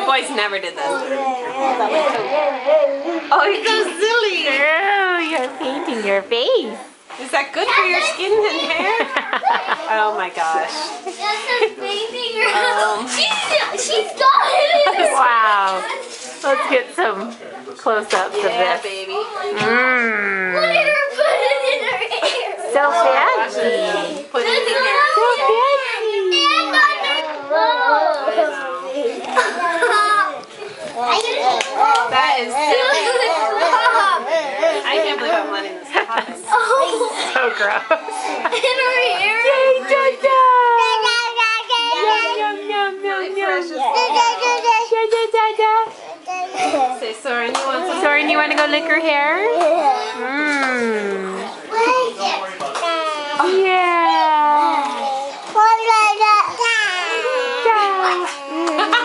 boys never did this. Oh, you're so silly. Oh, you're painting your face. Is that good for your skin and hair? Oh my gosh. She's got it. Wow. Let's get some close-ups of Yeah, this. baby. Mmm. Look at her put it in her hair. So fancy. Put it in your hair. So fancy. That is silly. I can't believe I'm letting this happen. So gross. In her hair. Yay, Dada! Yum, yum, yum, yum, yum. Dada. Say, Soren, you want some? Soren, you want to go lick her hair? Mmm. Yeah.